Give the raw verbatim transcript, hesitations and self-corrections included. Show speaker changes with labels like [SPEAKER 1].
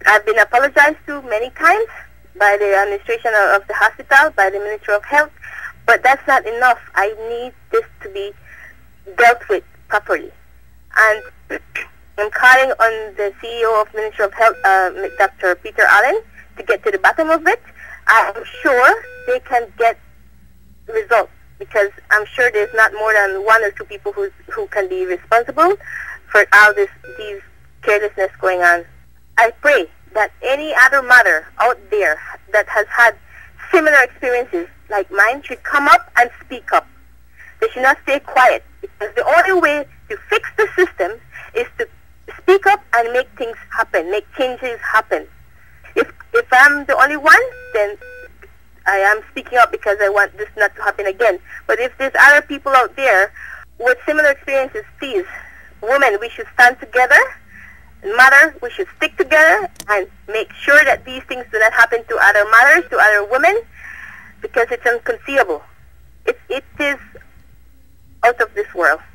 [SPEAKER 1] I've been apologized to many times by the administration of the hospital, by the Ministry of Health, but that's not enough. I need this to be dealt with properly. And I'm calling on the C E O of Ministry of Health, uh, Doctor Peter Allen, to get to the bottom of it. I'm sure they can get results, because I'm sure there's not more than one or two people who who can be responsible for all this these carelessness going on. I pray that any other mother out there that has had similar experiences like mine should come up and speak up. They should not stay quiet, because the only way to fix the system is to speak up and make things happen, make changes happen. If if I'm the only one, then I am speaking up because I want this not to happen again. But if there's other people out there with similar experiences, please, women, we should stand together. Mother, we should stick together and make sure that these things do not happen to other mothers, to other women, because it's inconceivable. It, it is out of this world.